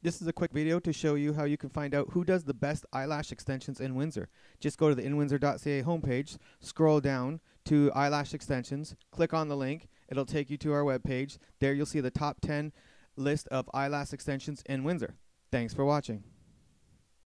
This is a quick video to show you how you can find out who does the best eyelash extensions in Windsor. Just go to the inwindsor.ca homepage, scroll down to eyelash extensions, click on the link, it'll take you to our webpage. There you'll see the top 10 list of eyelash extensions in Windsor. Thanks for watching.